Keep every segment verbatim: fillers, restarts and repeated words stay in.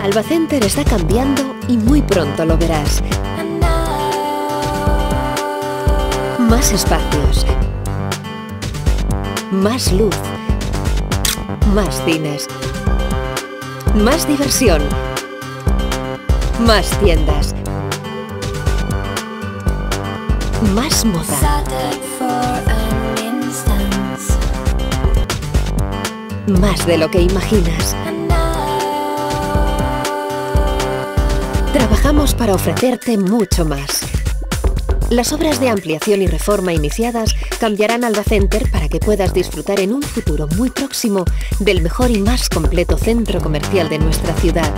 Albacenter está cambiando y muy pronto lo verás. Más espacios, más luz, más cines, más diversión, más tiendas, más moda, más de lo que imaginas. Trabajamos para ofrecerte mucho más. Las obras de ampliación y reforma iniciadas cambiarán Albacenter para que puedas disfrutar en un futuro muy próximo del mejor y más completo centro comercial de nuestra ciudad.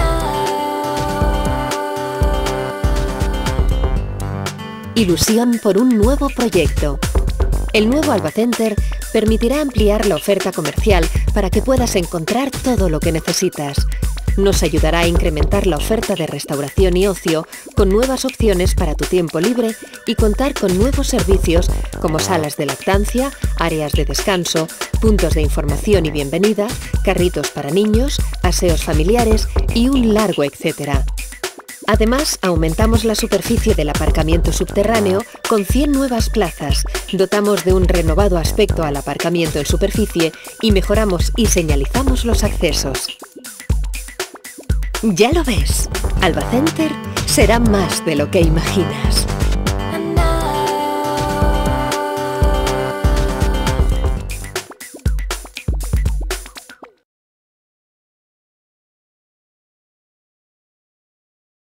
Ilusión por un nuevo proyecto. El nuevo Albacenter permitirá ampliar la oferta comercial para que puedas encontrar todo lo que necesitas. Nos ayudará a incrementar la oferta de restauración y ocio con nuevas opciones para tu tiempo libre y contar con nuevos servicios como salas de lactancia, áreas de descanso, puntos de información y bienvenida, carritos para niños, aseos familiares y un largo etcétera. Además, aumentamos la superficie del aparcamiento subterráneo con cien nuevas plazas, dotamos de un renovado aspecto al aparcamiento en superficie y mejoramos y señalizamos los accesos. Ya lo ves, Albacenter será más de lo que imaginas.